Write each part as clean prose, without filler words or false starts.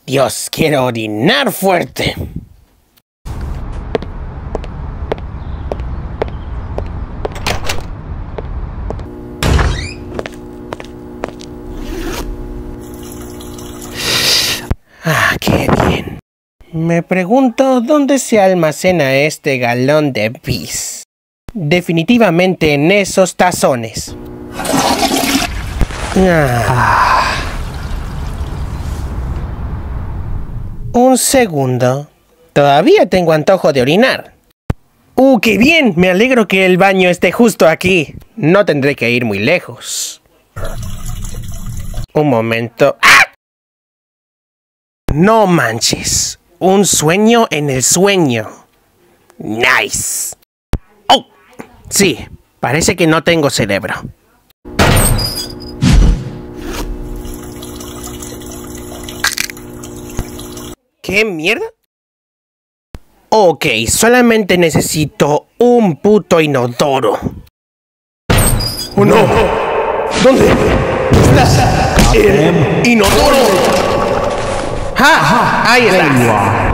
Dios, quiero orinar fuerte. Ah, qué bien. Me pregunto dónde se almacena este galón de pis. Definitivamente en esos tazones. Un segundo. Todavía tengo antojo de orinar. ¡Qué bien! Me alegro que el baño esté justo aquí. No tendré que ir muy lejos. Un momento. ¡Ah! No manches. Un sueño en el sueño. Nice. ¡Oh! Sí, parece que no tengo cerebro. ¿Qué mierda? Ok, solamente necesito un puto inodoro. ¡Oh no! ¿Dónde está el inodoro? ¡Ah! Ahí está.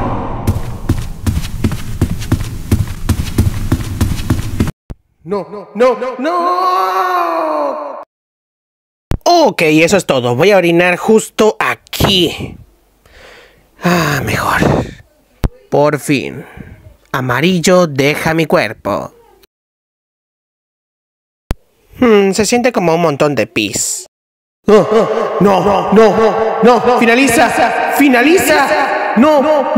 No. Ok, eso es todo. Voy a orinar justo aquí. Mejor. Por fin. Amarillo deja mi cuerpo. Se siente como un montón de pis. No. Finaliza. No.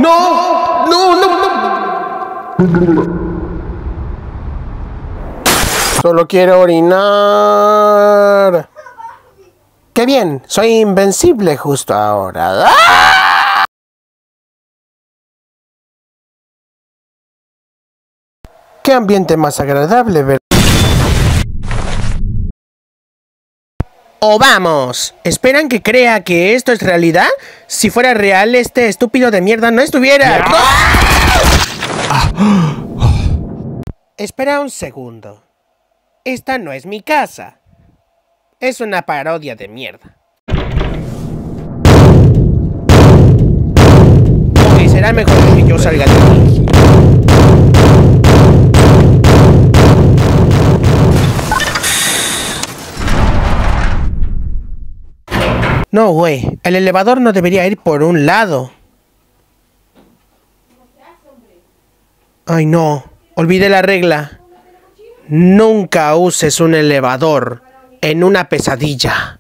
Solo quiero orinar. ¡Qué bien! Soy invencible justo ahora. ¡Ah! ¡Qué ambiente más agradable, ¿verdad? ¡Oh, vamos! ¿Esperan que crea que esto es realidad? Si fuera real, este estúpido de mierda no estuviera... Espera un segundo. Esta no es mi casa. Es una parodia de mierda. Ok, será mejor que yo salga de aquí. No, güey. El elevador no debería ir por un lado. Ay, no. Olvidé la regla. Nunca uses un elevador en una pesadilla.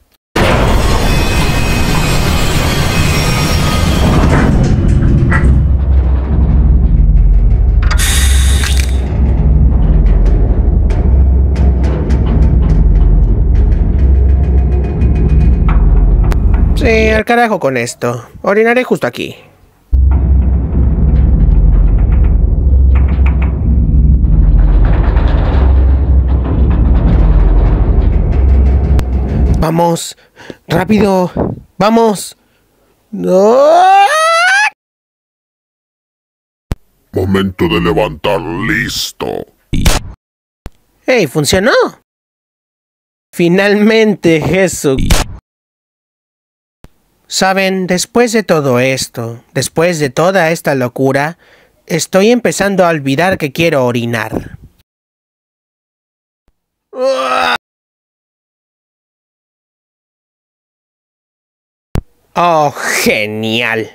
Sí, al carajo con esto. Orinaré justo aquí. Vamos, rápido, vamos. ¡No! Momento de levantar, listo. ¡Hey! ¡Funcionó! Finalmente, Jesús. Saben, después de todo esto, después de toda esta locura, estoy empezando a olvidar que quiero orinar. ¡Oh, genial!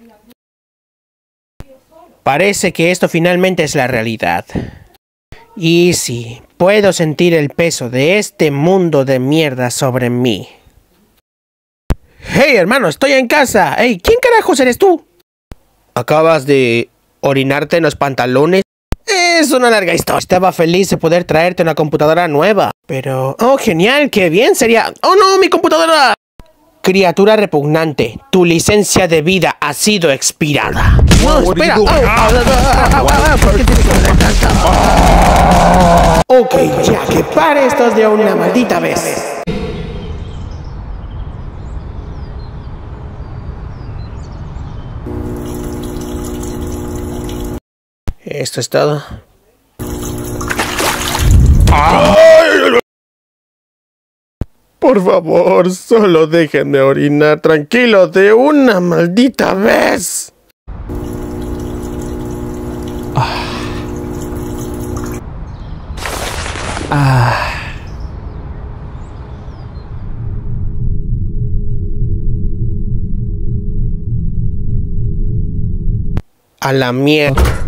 Parece que esto finalmente es la realidad. Y sí, puedo sentir el peso de este mundo de mierda sobre mí. ¡Hey, hermano! ¡Estoy en casa! ¡Hey! ¿Quién carajos eres tú? ¿Acabas de orinarte en los pantalones? Es una larga historia. Estaba feliz de poder traerte una computadora nueva. Pero... ¡oh, genial! ¡Qué bien! Sería... ¡oh, no! ¡Mi computadora! Criatura repugnante, tu licencia de vida ha sido expirada. ¡No, espera! ¿Por qué tienes que hablar tanto? Ok, ya que pare estos de una maldita vez. Esto es todo. Por favor, solo déjenme orinar tranquilo de una maldita vez. A la mierda.